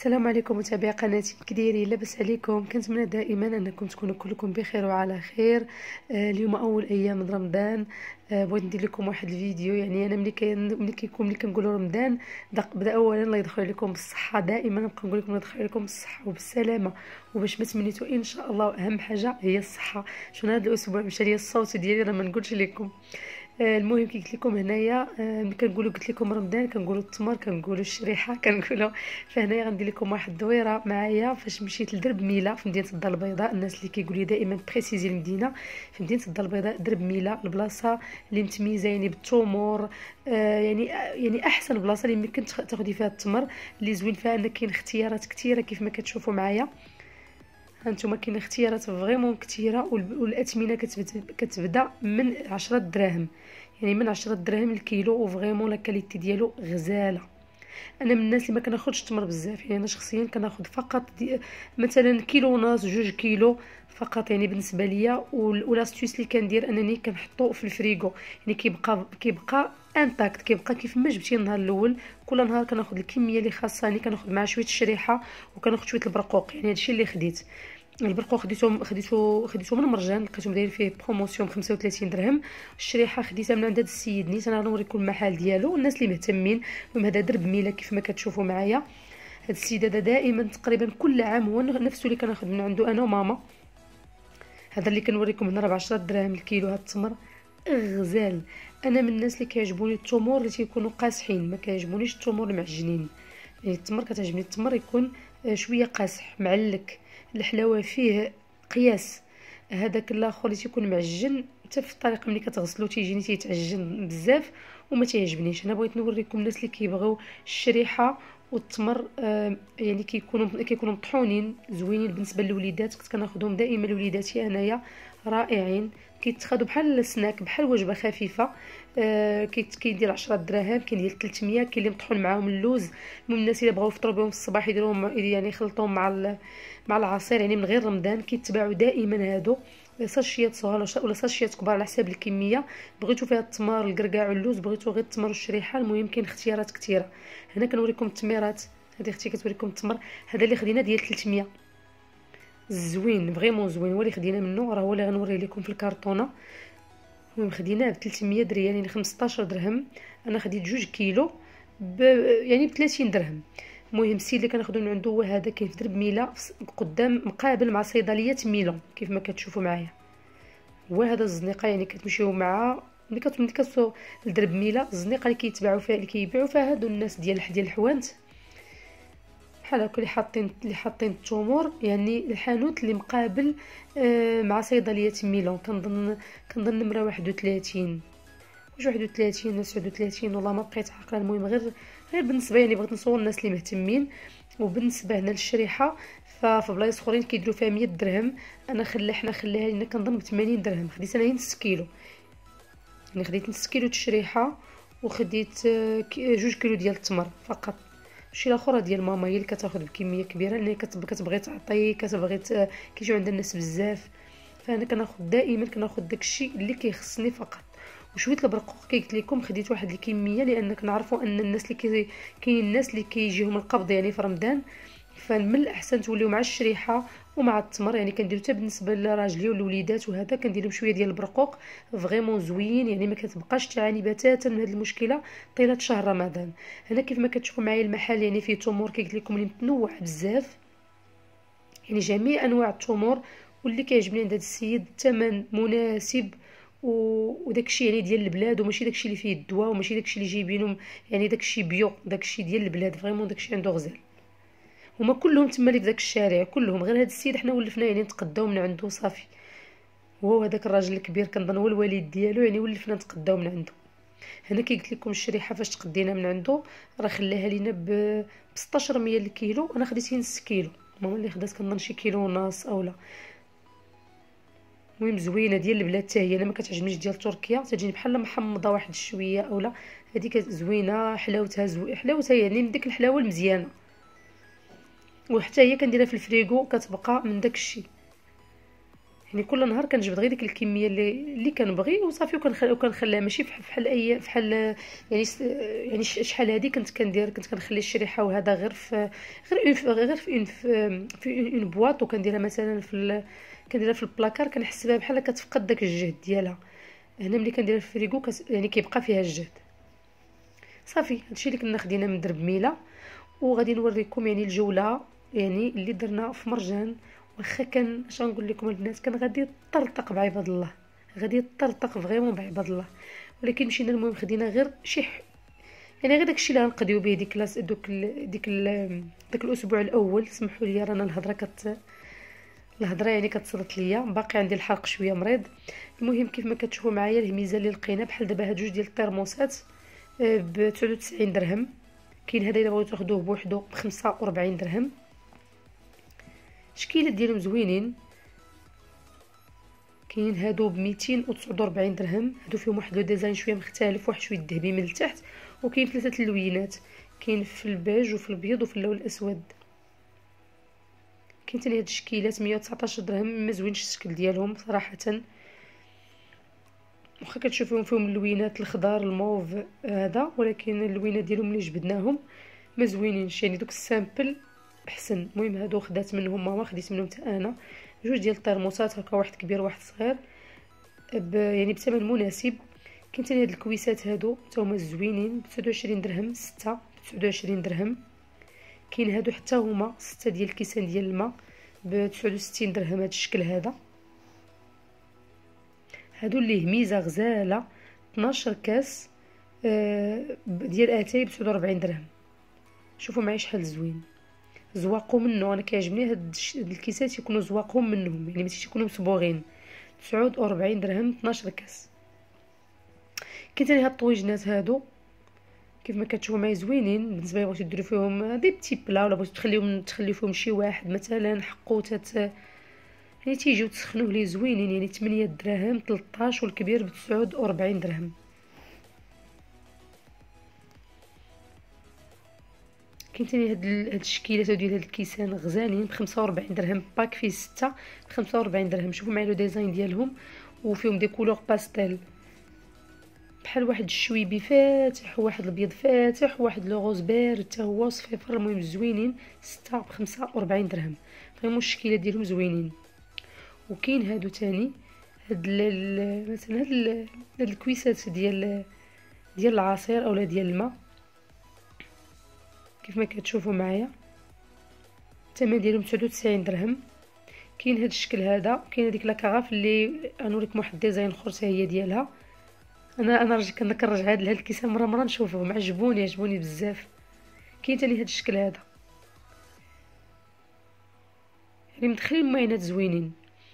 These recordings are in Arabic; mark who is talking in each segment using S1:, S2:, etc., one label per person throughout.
S1: السلام عليكم متابعي قناتي، كي دايرين؟ لاباس عليكم؟ كنتمنى دائما انكم تكونوا كلكم بخير وعلى خير. اليوم اول ايام من رمضان. بغيت ندير لكم واحد الفيديو. يعني انا ملي كنقولوا رمضان بدا اولا الله يدخل عليكم بالصحه. دائما نبقى نقول لكم الله يدخل عليكم بالصحه وبالسلامه وباش ما تمنيتوا ان شاء الله. اهم حاجه هي الصحه. شنو هذا الاسبوع مشى لي الصوت ديالي راه ما نقولش لكم. المهم كي قلت لكم هنايا، ملي كنقولوا قلت لكم رمضان كنقولوا التمر، كنقولوا الشريحه، كنقولوا. فهنايا غندير لكم واحد الدويره معايا فاش مشيت لدرب ميله في مدينه الدار البيضاء. الناس اللي كيقولوا لي دائما بريسيزي المدينه، في مدينه الدار البيضاء درب ميله، البلاصه اللي متميزه يعني بالتمور. يعني احسن بلاصه اللي يمكن تاخذي فيها التمر. اللي زوين فيها ان كاين اختيارات كثيره كيف ما كتشوفوا معايا. هانتوما كاين اختيارات فريمون كثيره، والاثمنه كتبدا من 10 دراهم. يعني من 10 دراهم الكيلو، وفريمون لا كاليتي ديالو غزاله. انا من الناس اللي ما كناخذش التمر بزاف. يعني انا شخصيا كناخذ فقط مثلا كيلو ونص 2 كيلو فقط. يعني بالنسبه ليا ولاستيوس اللي كندير انني كنحطو في الفريغو. يعني كيبقى انتاكت، كيبقى كيف ما جبتيه النهار الاول. كل نهار كناخذ الكميه اللي خاصاني، كناخذ مع شويه الشريحه وكناخذ شويه البرقوق. يعني هادشي اللي خديت. البرقوق خديته من مرجان، لقيتهم دايرين فيه بروموسيون ب 35 درهم. الشريحه خديتها من عند هذا السيد نيت، انا غنوريكم المحل ديالو الناس اللي مهتمين. المهم هذا درب ميله كيف ما كتشوفوا معايا. هذا السيد هذا دائما تقريبا كل عام هو نفسه اللي كناخذ من عنده انا وماما. هذا اللي كنوريكم هنا راه ب 10 دراهم الكيلو. هذا التمر غزال. انا من الناس اللي كيعجبوني التمور اللي تيكونوا قاصحين، ما كيعجبونيش التمور المعجنين. يعني التمر كتعجبني التمر يكون شويه قاصح معلك، الحلاوه فيه قياس. هذاك الاخر اللي تيكون معجن حتى في الطريقه ملي كتغسلو تيجيني تيتعجن بزاف وما تيعجبنيش. انا بغيت نوريكم الناس اللي كيبغيو الشريحه والتمر. يعني كيكونوا مطحونين زوينين بالنسبه للوليدات. كنت كناخذهم دائما لوليداتي انايا، رائعين. كيتخادوا بحال السناك، بحال وجبه خفيفه. كيدير 10 دراهم، كاين ديال 300، كاين اللي مطحون معاهم اللوز. المهم الناس اللي بغاو يفطروا بهم الصباح يديروهم، يعني يخلطوهم مع العصير. يعني من غير رمضان كيتباعوا دائما هادو ساشيات صغار ولا ساشيات كبار على حساب الكميه. بغيتو فيها التمر، الكركاع واللوز، بغيتو غير التمر والشريحه. المهم كاين اختيارات كثيره. هنا كنوريكم التميرات. هذه اختي كتوريكم التمر. هذا اللي خدينا ديال 300، زوين فريمون زوين. هو اللي خدينا منه، راه هو اللي غنوريه لكم في الكرتونه. المهم خديناه ب 300 ريال، يعني 15 درهم. انا خديت 2 كيلو يعني ب 30 درهم. المهم السيد اللي كناخذو من عنده هو هذا، كاين في درب ميله قدام مقابل مع صيدليه ميلون كيف ما كتشوفوا معايا. هو هذا الزنيقه، يعني كتمشيو مع ملي كتوصلوا لدرب ميله، الزنيقه اللي كيتباعوا فيها اللي كيبيعوا فيها هادو الناس ديال الحوانت بحال هكا اللي حاطين التمور. يعني الحانوت اللي مقابل مع صيدليه ميلون. كنظن نمره 31 واش 31 39، والله ما بقيت عاقله. المهم غير بالنسبه، يعني بغيت نصور الناس اللي مهتمين. وبالنسبه هنا للشريحه ففي بلايص اخرين كيديروا فيها 100 درهم. حنا خليها لنا كنظن ب 80 درهم. خديت انا نص كيلو، يعني خديت نص كيلو الشريحه وخديت 2 كيلو ديال التمر فقط. الشيء الاخر ديال ماما هي اللي كتاخذ بكميه كبيره، لان كتبغي تعطي، كتبغي كيجيو عند الناس بزاف. فانا دائما كناخذ داكشي اللي كيخصني فقط. وشويه البرقوق كي قلت لكم خديت واحد الكميه، لان كنعرفوا ان الناس اللي كاين الناس اللي كيجيهم القبض يعني في رمضان. فمن الاحسن توليو مع الشريحه ومع التمر. يعني كنديرو حتى بالنسبه لراجلي والوليدات وهذا كنديرو شويه ديال البرقوق فريمون زوين. يعني ما كتبقاش تعاني بتاتا من هذه المشكله طيله شهر رمضان. هنا كيف ما كتشوفوا معايا المحل يعني فيه تمور كي قلت لكم اللي متنوع بزاف، يعني جميع انواع التمور. واللي كيعجبني عند هذا السيد الثمن مناسب وداكشي يعني ديال البلاد، وماشي داكشي اللي فيه الدواء، وماشي داكشي اللي جايبينهم يعني داكشي بيو، داكشي ديال البلاد فريمون. داكشي عنده غزال. هما كلهم تما اللي في داك الشارع كلهم، غير هذا السيد حنا ولفنا يعني نتقداو من عنده صافي. وهو هذاك الراجل الكبير كنظن هو الوالد ديالو، يعني ولفنا نتقداو من عنده. هنا كي قلت لكم الشريحه فاش تقدينا من عنده راه خلاها لينا ب 1600 الكيلو. انا خديت نص كيلو، ماما اللي خدات كنظن شي كيلو ونص اولا. المهم زوينه ديال البلاد حتى هي. انا ما كتعجبنيش ديال تركيا، تجيني بحال محمضه واحد شويه اولا. هذيك زوينه، حلاوتها يعني من ديك الحلاوه المزيانه. وحتى هي كنديرها في الفريغو كتبقى من داك الشيء. يعني كل نهار كنجبد غير ديك الكميه اللي كنبغي وصافي، وكنخليها ماشي فحال اي فحال يعني شحال هادي كنت كنخلي الشريحه وهذا غير في اون بواط، وكنديرها مثلا كنديرها في البلاكار، كنحس بها بحال كتفقد داك الجهد ديالها. هنا ملي كنديرها في الفريغو يعني كيبقى فيها الجهد. صافي هادشي اللي كنا خدينا من درب ميله. وغادي نوريكم يعني الجوله يعني اللي درنا في مرجان. واخا كان اش غنقول لكم البنات، كان غادي يطرطق بعباد الله، غادي يطرطق فريمون بعباد الله، ولكن مشينا المهم خدينا غير يعني غير داكشي اللي غنقضيو به داك الاسبوع الاول. سمحوا لي رانا الهضره يعني كتصلت ليا، باقي عندي الحلق شويه مريض. المهم كيف ما كتشوفوا معايا الهميزه اللي لقينا بحال دابا هاد جوج ديال الطرموسات ب 99 درهم. كاين هذا الا بغيتو تاخذوه بوحدو ب 45 درهم. الشكيلات ديالهم زوينين. كاين هادو ب 249 درهم، هادو فيهم واحد لو ديزاين شويه مختلف، واحد شويه ذهبي من التحت، وكاين 3 اللوينات، كاين في البيج وفي الابيض وفي اللون الاسود. كاين ثاني هاد الشكيلات 119 درهم، ما زوينش الشكل ديالهم صراحه، واخا كتشوفوهم فيهم اللوينات الخضار الموف هذا، ولكن اللوينات ديالهم اللي جبدناهم ما زوينينش، يعني دوك السامبل احسن. المهم هادو خدات منهم ماما، خديت منهم حتى انا جوج ديال الطرموسات هكا، واحد كبير واحد صغير يعني بثمن مناسب. كاين ثاني هاد الكويسات هادو حتى هما زوينين ب 29 درهم، 6 ب 29 درهم. كاين هادو حتى هما 6 ديال الكيسان ديال الماء ب 69 درهم. هاد الشكل هذا، هادو اللي هميزه غزاله 12 كاس ديال اتاي ب 49 درهم. شوفوا معايا شحال زوين، زواقوا منه. انا كيعجبني هاد الكيسات يكونوا زواقهم منهم، يعني ماشي يكونوا مصبوغين. 49 درهم 12 كاس. كاين ثاني هاد الطويجنات هادو كيف ما كتشوفوا معايا زوينين. بالنسبه لي بغيتو ديروا فيهم دي بتي بلا، ولا بغيتو تخليو فيهم شي واحد مثلا حقوتات، يعني تيجيو تسخنوه لي زوينين. يعني 8 دراهم 13، والكبير ب 49 درهم. كاين ثاني هاد الشكيلات ديال هاد الكيسان غزالين ب 45 درهم، باك فيه 6 ب 45 درهم. شوفوا معايا لو ديزاين ديالهم، وفيهم دي كولور باستيل بحال واحد الشويبي فاتح، وواحد الابيض فاتح، وواحد لو غوز بارد حتى هو صفيفر. المهم زوينين، 6 ب 45 درهم. فريمون الشكيله ديالهم زوينين. وكاين هادو تاني هاد مثلا هاد الكويسات ديال العصير اولا ديال الماء، كيف ما كتشوفوا معايا الثمن ديالهم 99 درهم. كاين هاد الشكل هذا، وكاين هذيك لاكاغاف اللي غنوريكم واحد ديزاين اخر حتى هي ديالها. انا كنرجع هاد الكيسان مره نشوفهم، عجبوني بزاف. كاين ثاني هاد الشكل هذا، يعني مدخلين معينات زوينين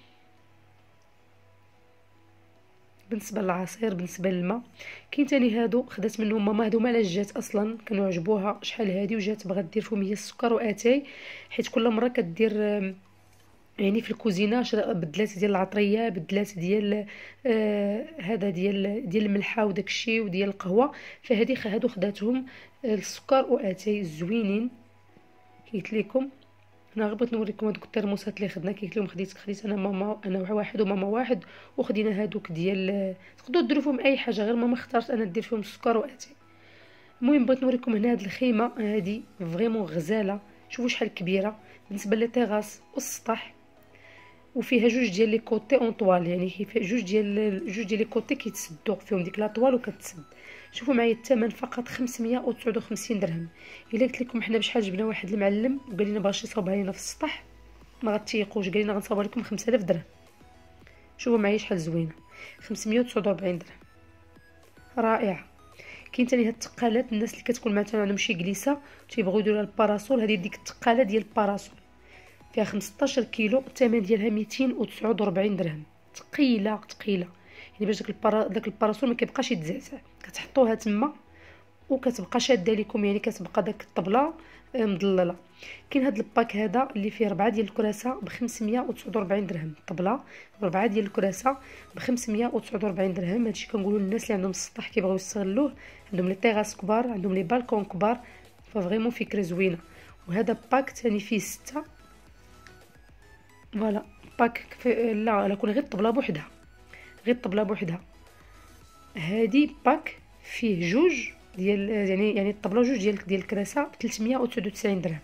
S1: بالنسبه للعصير. بالنسبه للماء كاين ثاني هادو خدات منهم ماما، هادو ما جات اصلا كانوا عجبوها شحال هادي، وجات بغات دير فيهم هي السكر واتاي، حيت كل مره كدير يعني في الكوزينه بدلات ديال العطريه، بدلات ديال هذا ديال الملحه وداكشي وديال القهوه. فهادي هادو خداتهم السكر واتاي زوينين. قلت لكم انا غير بغيت نوريكم هذوك الترموسات اللي خدنا. قلت لهم خديت انا ماما، انا واحد وماما واحد، وخدينا هادوك ديال تقدروا ديروا فيهم اي حاجه، غير ماما اختارت انا ندير فيهم السكر واتاي. المهم بغيت نوريكم هنا هاد الخيمه هادي فريمون غزاله. شوفوا شحال كبيره بالنسبه للتيغاس والسطح، وفيها جوج ديال لي كوتي اون طوال، يعني فيها جوج ديال لي كوتي كيتسدوا فيهم ديك لا طوال وكتسد. شوفوا معايا الثمن فقط 559 درهم. الا قلت لكم حنا بشحال جبنا واحد المعلم وقال لنا باغي يصاوبها لينا في السطح ما غتيقوش، قال لنا غنصاوبها لكم 5000 درهم. شوفوا معايا شحال زوينه، 549 درهم، رائعه. كاين ثاني هاد التقالات، الناس اللي كتكون مثلا عندهم شي جليسه تيبغيو يديروا الباراسول، هذه ديك التقاله ديال الباراسول فيها 15 كيلو، الثمن ديالها 249 درهم. ثقيله يعني باش داك الباراسول ما كيبقاش يتزعزع، كتحطوها تما وكتبقى شاده لكم، يعني كتبقى داك الطبله مضلله. كاين هاد الباك هذا اللي فيه 4 ديال الكراسه ب 549 درهم، طبله 4 ديال الكراسه ب 549 درهم. هادشي كنقولوا للناس اللي عندهم السطح كيبغيو يستغلوه، عندهم لي طيغاس كبار، عندهم لي بالكون كبار، ففريمون فكره زوينه. وهذا باك ثاني فيه 6 فوالا باك لا كون غير الطبله بوحدها، غير الطبله بوحدها. هادي باك فيه جوج ديال يعني الطبله جوج ديال الكراسه ب 399 درهم.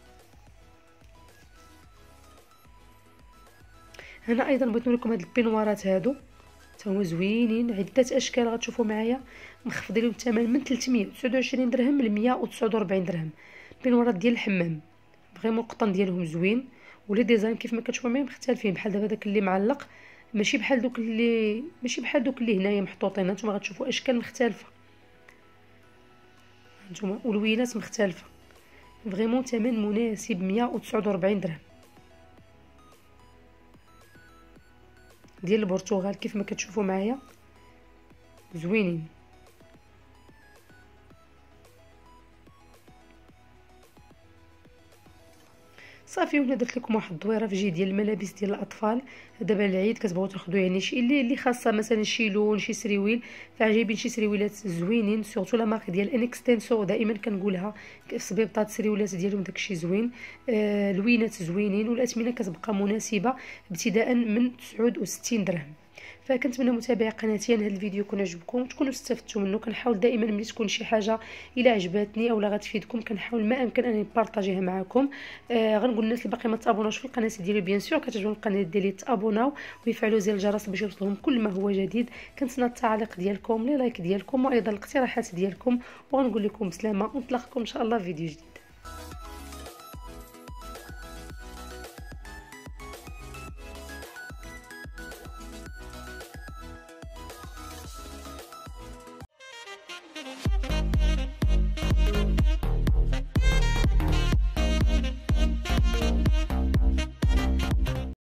S1: هنا ايضا بغيت نوريكم هاد البينوارات هادو حتى هما زوينين، عده اشكال غتشوفوا معايا، مخفضين لهم الثمن من 329 درهم ل 149 درهم. بينوارات ديال الحمام فريمون القطن ديالهم زوين، ولي ديزاين كيف ما كتشوفوا معايا مختلفين، بحال دابا داك اللي معلق ماشي بحال دوك اللي هنايا محطوطين، هانتوما غتشوفوا اشكال مختلفه هانتوما ولوينات مختلفه. فريمون ثمن مناسب 149 درهم ديال البرتغال كيف ما كتشوفوا معايا زوينين. صافي وهنا درت لكم واحد الدويره في جهه ديال الملابس ديال الاطفال. دابا العيد كتبغيو تاخذوا يعني شي اللي خاصه مثلا شي لون شي سريويل، فعجيبين شي سريويلات زوينين سورتو لا مارك ديال انكستنسو دائما كنقولها في الصبيبطات السريويلات ديالهم داكشي زوين. لوينات زوينين والاثمنه كتبقى مناسبه ابتداء من 69 درهم. فكنتمنى متابعي قناتي ان هذا الفيديو يكون عجبكم تكونوا استفدتوا منه. كنحاول دائما ملي تكون شي حاجه الا عجباتني اولا غتفيدكم كنحاول ما امكن انني نبارطاجيها معكم. غنقول للناس اللي باقي ما تابوناوش في القناه ديالي بيان سور كتعجبهم القناه ديالي تابوناو ويفعلوا زر الجرس باش يوصلهم كل ما هو جديد. كنتسنى التعاليق ديالكم لي لايك ديالكم وايضا الاقتراحات ديالكم، وغنقول لكم بسلامه ونتلاقاكم ان شاء الله في فيديو جديد.